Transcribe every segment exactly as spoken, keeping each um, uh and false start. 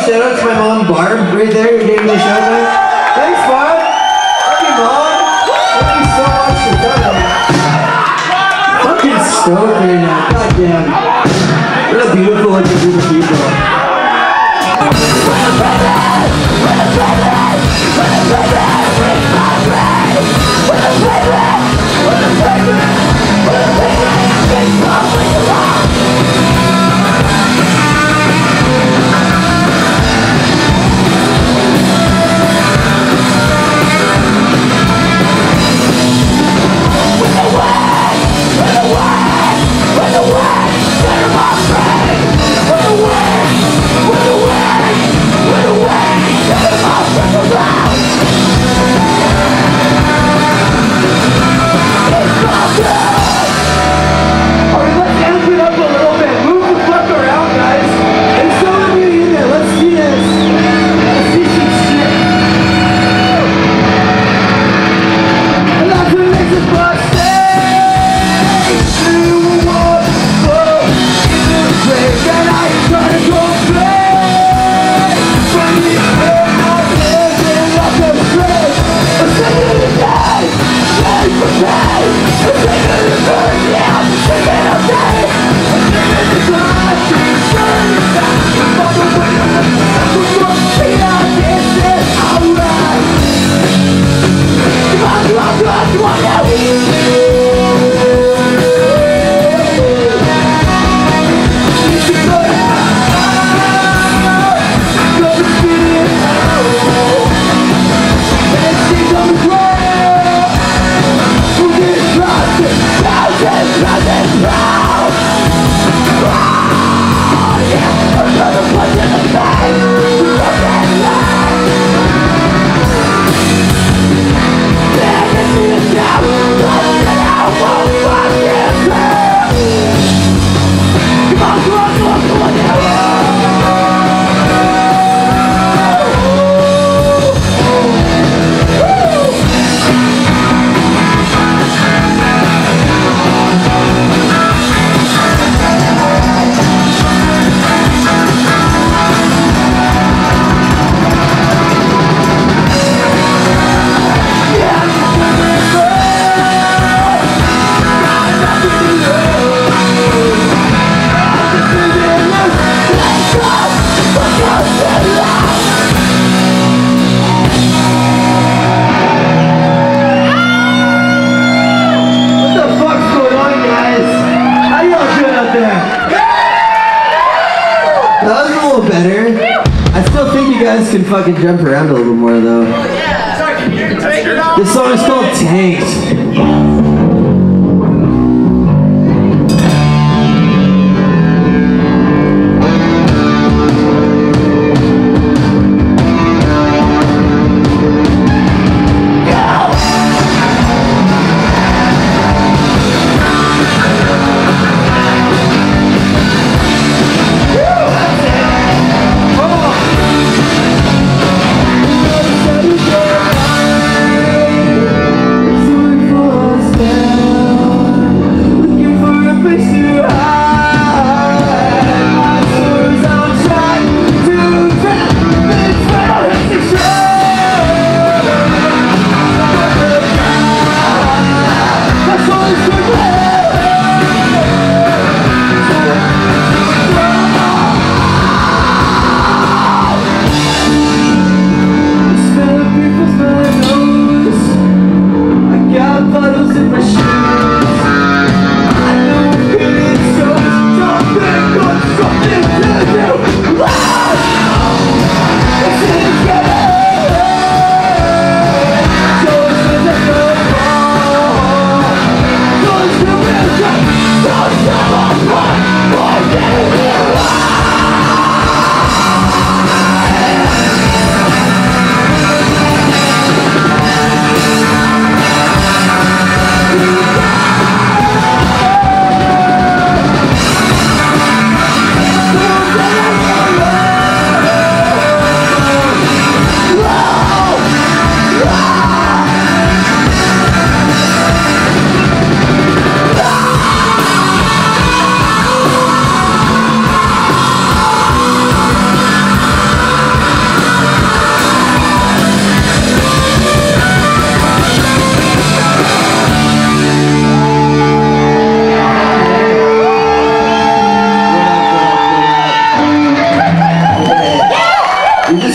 shout out to my mom, Barb, right there. You're giving me a shout out. Thanks, Barb. Love you, Mom. Thank you so much for coming. Fucking stoked right now. God damn. What a beautiful looking group of people. Can fucking jump around a little more though. Yeah. This song is called Tanked. Was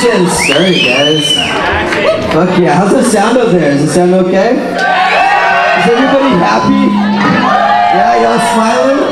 just getting started, guys. Fuck yeah. How's the sound out there? Does it sound okay? Is everybody happy? Yeah, y'all smiling?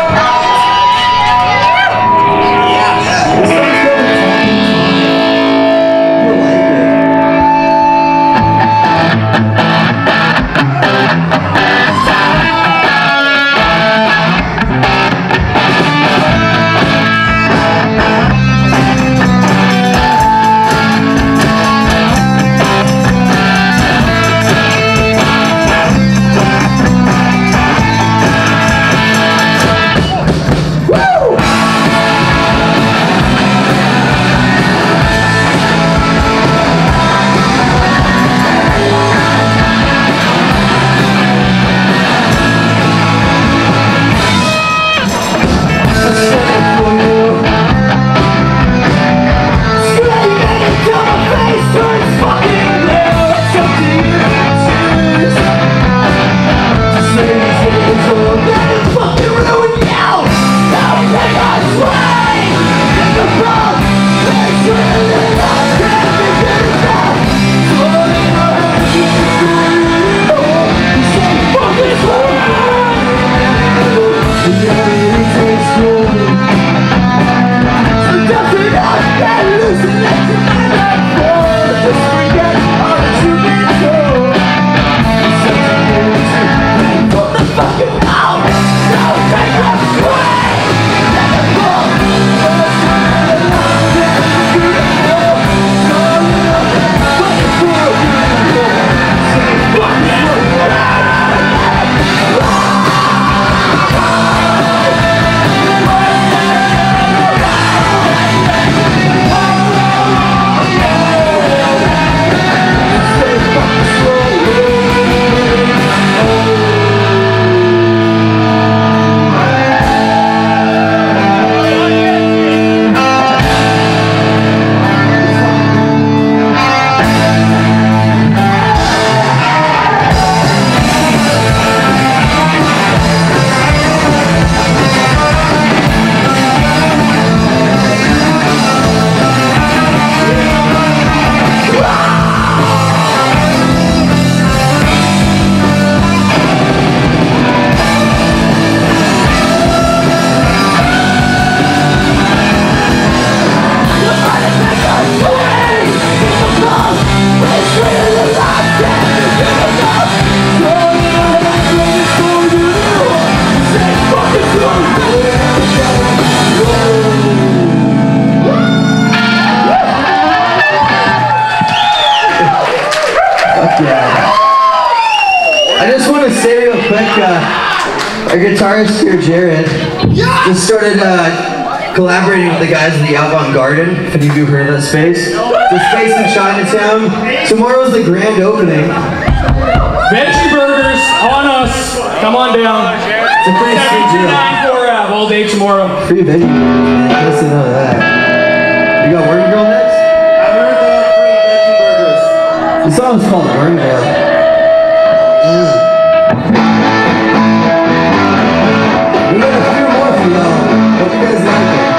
Our guitarist here, Jared, just started uh, collaborating with the guys in the Avant Garden, if any of you heard of that space. The space in Chinatown. Tomorrow's the grand opening. Veggie burgers on us. Come on down. It's a pretty sweet deal. four app all day tomorrow. Free veggie burgers, man. Listen to that. You got Worm Girl next? I heard the free veggie burgers. The song's called Worm Girl. Mm. We got a few more for y'all. Hope you guys like it.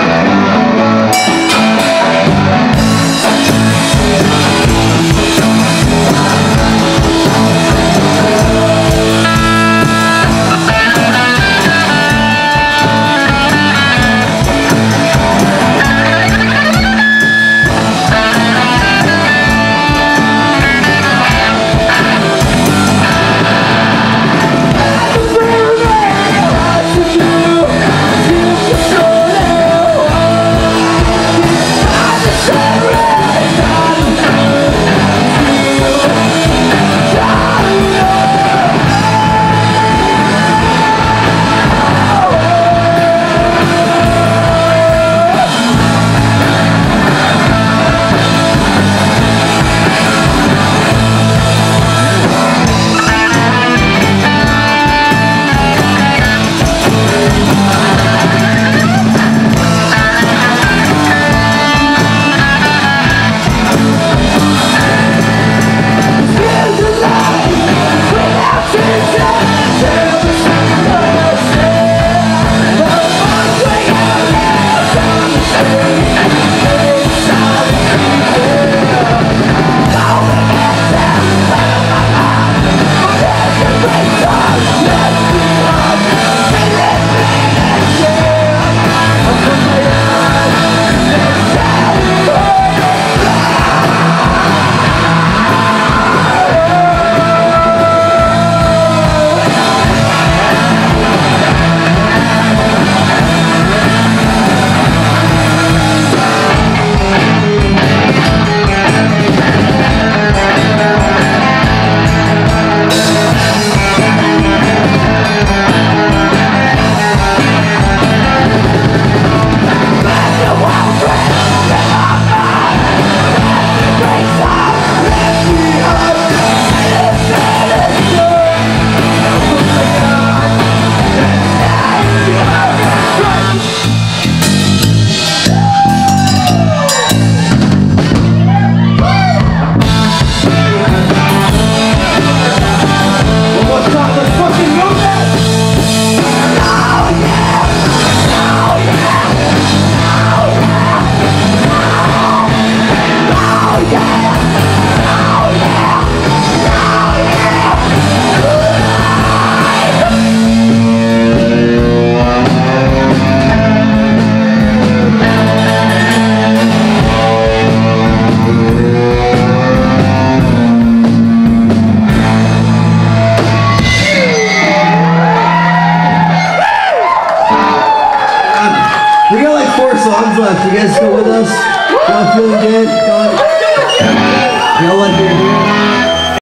songs left. You guys go with us? Y'all feeling good? Y'all like you're here?